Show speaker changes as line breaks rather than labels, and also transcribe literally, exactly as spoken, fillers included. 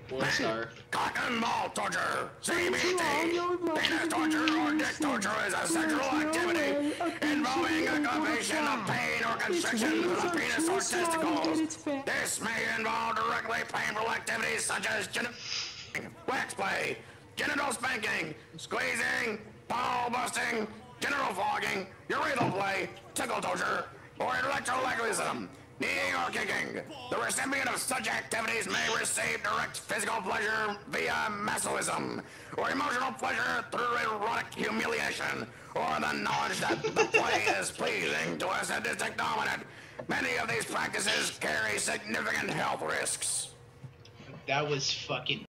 Four star.
Cock and ball torture, C B T, penis torture or dick torture is a sexual activity involving aggravation of pain or constriction of the penis or testicles. This may involve directly painful activities such as gen wax play, genital spanking, squeezing, ball busting, genital flogging, urethral play, tickle torture, or electrolytism. Kneeing or kicking. The recipient of such activities may receive direct physical pleasure via masochism, or emotional pleasure through erotic humiliation, or the knowledge that the play is pleasing to a sadistic dominant. Many of these practices carry significant health risks.
That was fucking